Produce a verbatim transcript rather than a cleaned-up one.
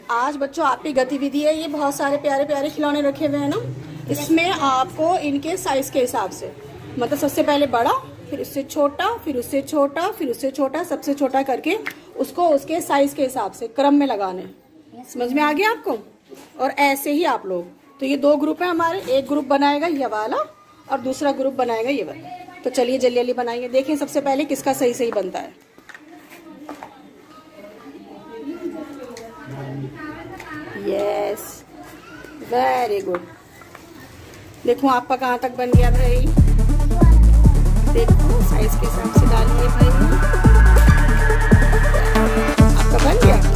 आज बच्चों आपकी गतिविधि है, ये बहुत सारे प्यारे प्यारे खिलौने रखे हुए हैं ना, इसमें आपको इनके साइज के हिसाब से, मतलब सबसे पहले बड़ा, फिर उससे छोटा, फिर उससे छोटा, फिर उससे छोटा, सबसे छोटा करके उसको उसके साइज के हिसाब से क्रम में लगाने। समझ में आ गया आपको? और ऐसे ही आप लोग, तो ये दो ग्रुप है हमारे, एक ग्रुप बनाएगा ये वाला और दूसरा ग्रुप बनाएगा ये वाला। तो चलिए जल्दी जल्दी बनाइए, देखें सबसे पहले किसका सही सही बनता है। Yes, very good. देखो आपका कहाँ तक बन गया भाई, देखो साइज के हिसाब से डालिए भाई। आपका बन गया।